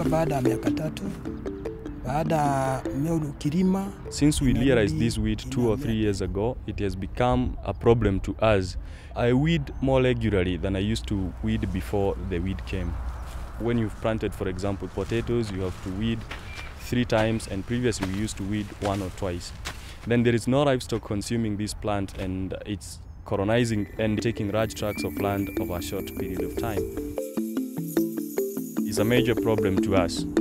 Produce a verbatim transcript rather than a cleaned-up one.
Tumeambiwa baada ya miaka tatu, baada ya mmea ukilima. Since we realized this weed two or three years ago, it has become a problem to us. I weed more regularly than I used to weed before the weed came. When you've planted, for example, potatoes, you have to weed three times, and previously we used to weed one or twice. Then there is no livestock consuming this plant, and it's colonizing and taking large tracts of land over a short period of time. It's a major problem to us.